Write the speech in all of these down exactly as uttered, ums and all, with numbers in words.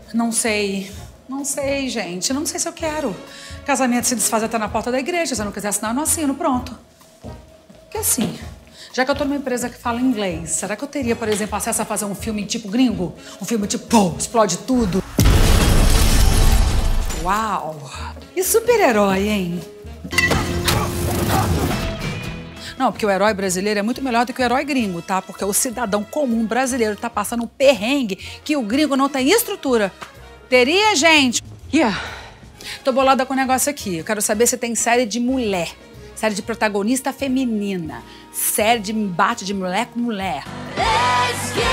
Não sei. Não sei, gente. Não sei se eu quero. Casamento se desfaz até na porta da igreja. Se eu não quiser assinar, eu não assino. Pronto. Porque assim, já que eu tô numa empresa que fala inglês, será que eu teria, por exemplo, acesso a fazer um filme tipo gringo? Um filme tipo, pô, explode tudo? Uau! E super-herói, hein? Não, porque o herói brasileiro é muito melhor do que o herói gringo, tá? Porque o cidadão comum brasileiro tá passando um perrengue que o gringo não tem estrutura. Teria, gente? Yeah. Tô bolada com o negócio aqui. Eu quero saber se tem série de mulher. Série de protagonista feminina. Série de embate de mulher com mulher. Let's get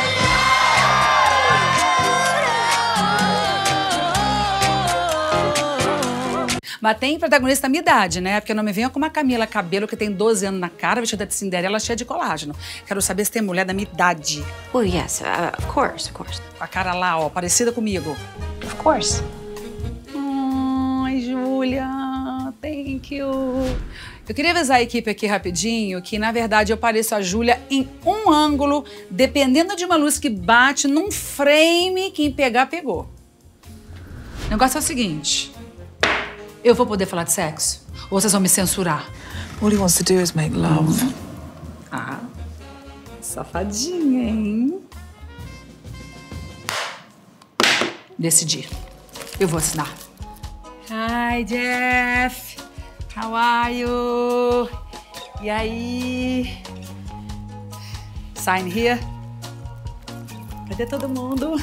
Mas tem protagonista da minha idade, né? Porque não me venha com uma Camila Cabello que tem doze anos na cara, vestida de Cinderela, cheia de colágeno. Quero saber se tem mulher da minha idade. Well, yes, uh, of course, of course. Com a cara lá, ó, parecida comigo. Of course. Ai, Júlia, thank you. Eu queria avisar a equipe aqui rapidinho que, na verdade, eu pareço a Júlia em um ângulo, dependendo de uma luz que bate num frame, quem pegar, pegou. O negócio é o seguinte. Eu vou poder falar de sexo? Ou vocês vão me censurar? All he wants to do is make love. Ah, safadinha, hein? Decidi. Eu vou assinar. Hi, Jeff. How are you? E aí? Sign here. Cadê todo mundo?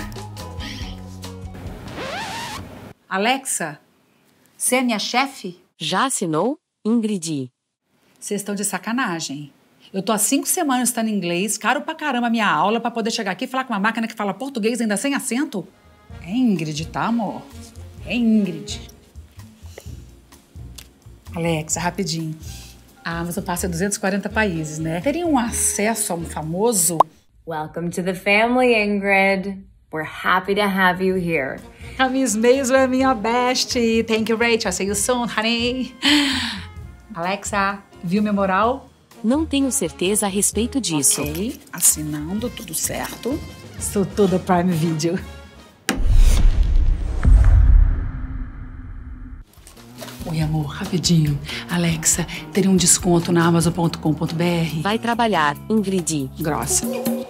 Alexa? Você é minha chefe? Já assinou? Ingrid. Vocês estão de sacanagem. Eu tô há cinco semanas estudando inglês, caro pra caramba a minha aula pra poder chegar aqui e falar com uma máquina que fala português ainda sem acento. É Ingrid, tá, amor? É Ingrid. Alexa, rapidinho. A Amazon passa em duzentos e quarenta países, né? Teriam acesso a um famoso? Welcome to the family, Ingrid. We're happy to have you here. A Miss Maisel é minha bestie. Thank you, Rachel. See you soon, honey. Alexa, viu meu moral? Não tenho certeza a respeito disso. Ok, assinando, tudo certo. Sou toda Prime Video. Oi, amor, rapidinho. Alexa, teria um desconto na amazon ponto com ponto br? Vai trabalhar, Ingrid. Grossa.